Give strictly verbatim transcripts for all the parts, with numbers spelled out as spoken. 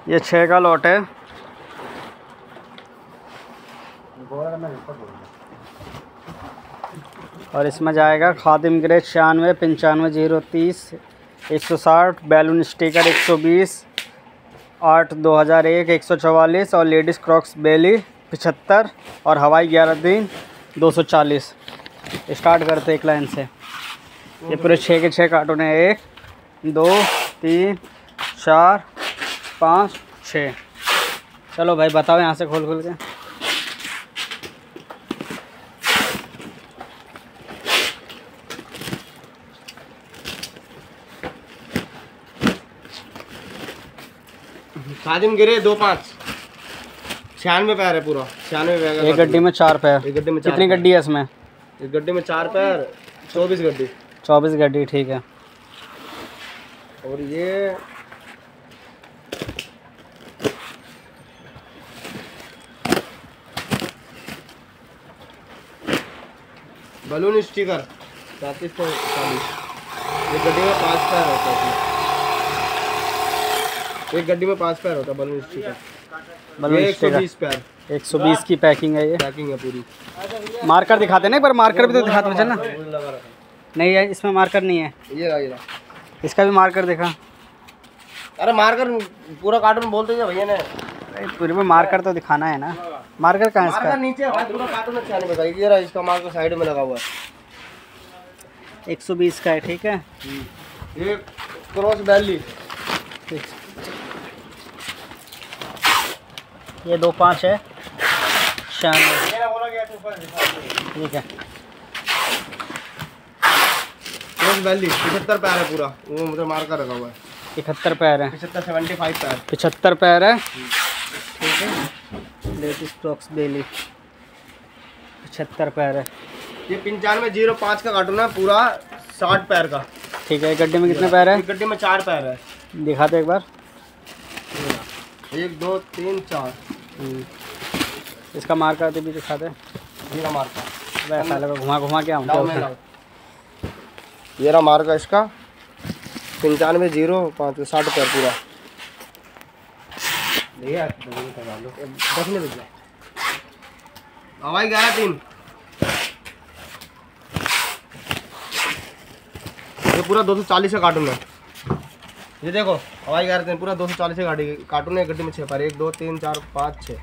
ये छः का लॉट है। और इसमें जाएगा खादिम ग्रे छियानवे पंचानवे जीरो तीस एक सौ साठ, बैलून स्टिकर एक सौ बीस, आठ दो हज़ार एक एक सौ चवालीस और लेडीज़ क्रॉक्स बेली पचहत्तर और हवाई ग्यारह दिन दो सौ चालीस। स्टार्ट करते एक लाइन से। ये पूरे छः के छः कार्टून है। एक दो तीन चार पाँच छः। चलो भाई बताओ यहाँ से खोल खोल के। खादिम गिरे दो पाँच छियानवे पैर है पूरा। छियानवे पैर। एक गड्डी में चार पैर। एक गड्डी में चार कितनी गड्डी है इसमें? एक गड्डी में चार पैर, चौबीस गड्डी। चौबीस गड्डी ठीक है। और ये बलून स्टिकर पैंतीस सौ चालीस। एक गड्डी में पाँच पैर होता है। एक गड्डी में पाँच पैर होता है बलून स्टिकर। बलून एक सौ बीस पैर। एक सौ बीस की पैकिंग है ये। पैकिंग है पूरी। मार्कर दिखाते ना एक बार। मार्कर भी तो दिखाते चल ना। नहीं है इसमें मार्कर नहीं है। ये रहा, ये रहा। इसका भी मार्कर दिखा। अरे मार्कर पूरा कार्टून बोलते हैं भैया ने। पूरे में मार्कर तो दिखाना है ना। मार्कर कहाँ है इसका? मार्कर नीचे है, पूरा कार्टून अच्छा नहीं बताइए। ये रहा इसका मार्कर साइड में लगा हुआ है। एक सौ बीस का है ठीक है। ये क्रॉस बैली। ये दो पाँच है छियानवे ठीक है। क्रॉस बैली पचहत्तर पैर है पूरा। वो मतलब मार्कर लगा हुआ है। इकहत्तर पैर है। पचहत्तर सेवेंटी फाइव पैर। पचहत्तर पैर है ठीक है। लेडीज क्रॉक्स बेली पचहत्तर पैर है। ये पंचानवे जीरो पाँच का कार्टून है पूरा साठ पैर का ठीक है। एक गड्डी में कितने पैर है? एक गड्डी में चार पैर है। दिखा दो एक बार। एक दो तीन चार। इसका मार्कर भी दिखा दे। जीरा मार्कर वैसा लगा घुमा घुमा के आऊँ। ये रहा मार्कर इसका पंचानवे जीरो पाँच साठ पैर पूरा। हवाई ग्यारह तीन। ये पूरा दो सौ चालीस का कार्टून है। ये देखो हवाई ग्यारह तीन पूरा दो सौ चालीस का गाड़ी कार्टून है। गड्डी में छः पैर। एक दो तीन चार पाँच छः।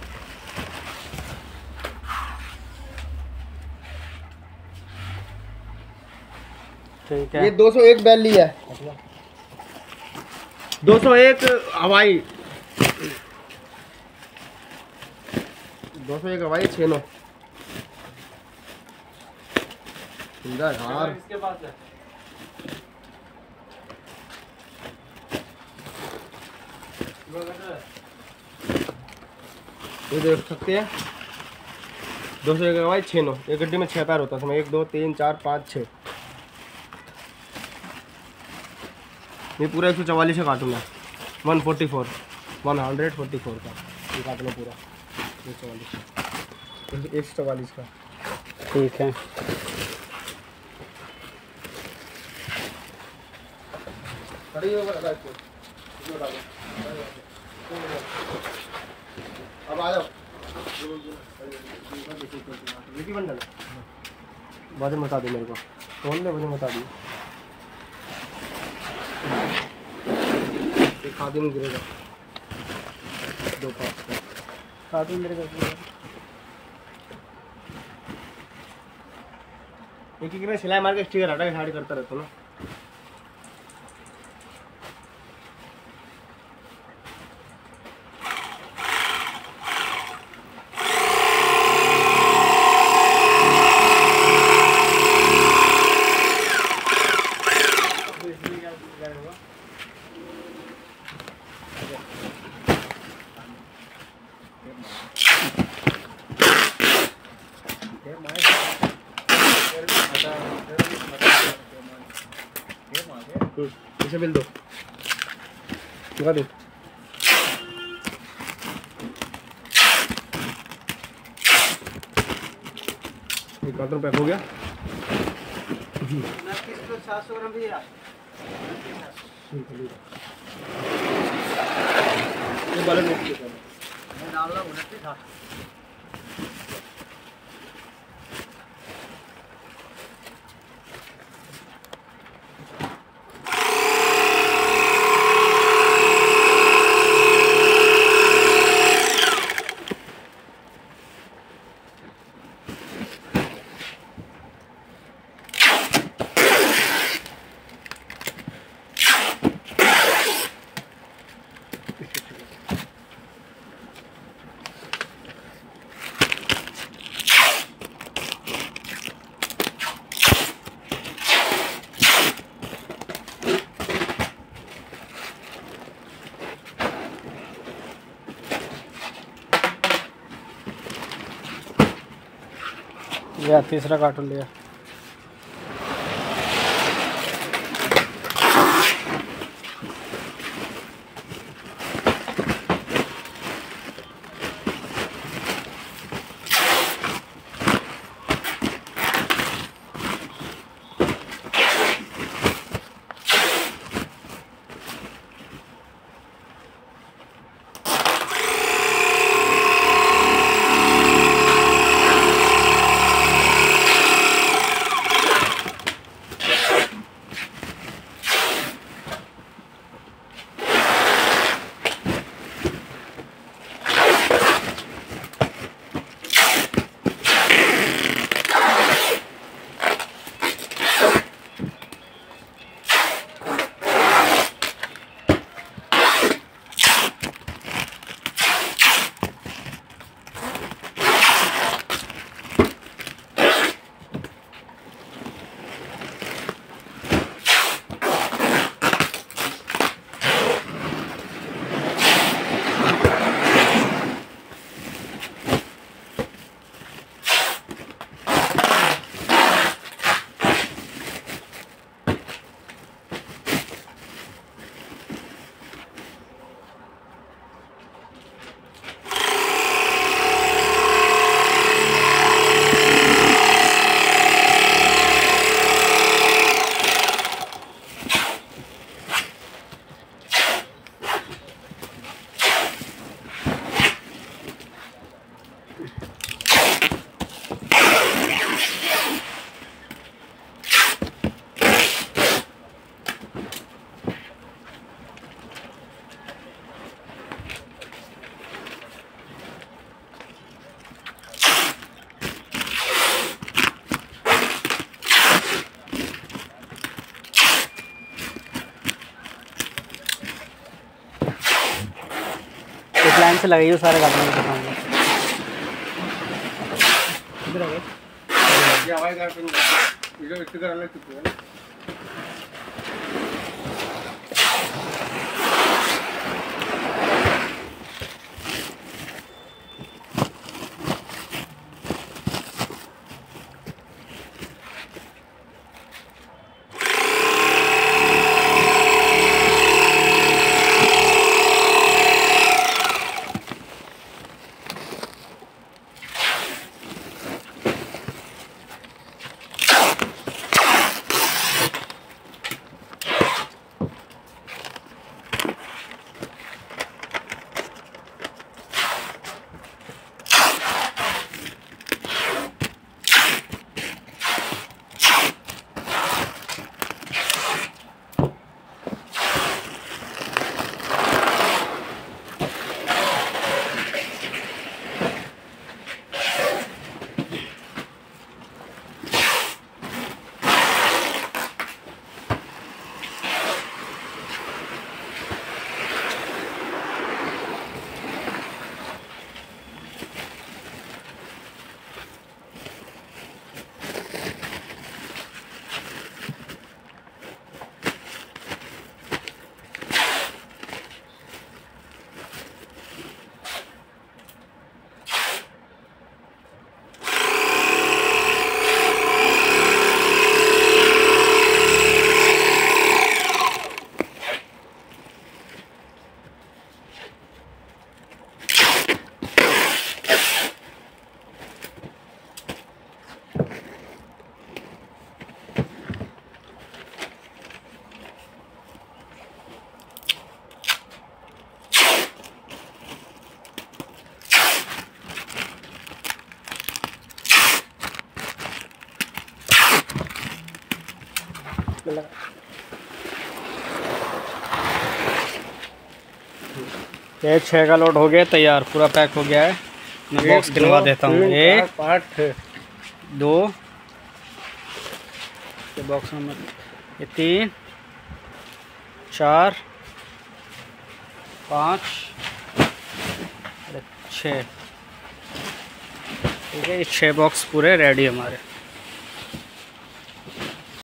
ठीक है। ये दो सौ एक बैली है। दो सौ एक हवाई। दो सौ एक हवाई छः नौ। यार इसके पास है। ये देख सकते हैं दो सौ एक हवाई छः नौ। एक गड्डी में छः पैर होता है उसमें। एक दो तीन चार पाँच छः। ये पूरा एक सौ चवालीस का कार्टून है। One forty four one hundred forty four का ये कार्टून है पूरा। एक सौ चवालीस एक सौ चवालीस का ठीक है। अब आ जाओ। वजन बता दो मेरे को। कौन ने वजन बता दिया? खादिम गिरेगा दो पाँच खादिम गिरेगा। एक एक में सिलाई मार के स्टिकर हटा के साड़ी करता रहता ना। इसे बिल दो दिखा दो। एक कार्टून पैक हो गया। सात सौ ग्राम भी वाले नोट किया था। मैं डालना उन्नति था। यह तीसरा कार्टून लिया। लाइन से लगाइए सारे कार्टून के सामने। इधर आ गए। ये हवाई कार्टून इधर इतना करना कितना है? इसमें लगा। ये छः का लोड हो गया तैयार, पूरा पैक हो गया है। मैं बॉक्स गिनवा देता हूँ। एक पाँच दो, ये बॉक्स नंबर, ये तीन चार पाँच छः। ठीक है, ये छः बॉक्स पूरे रेडी हमारे।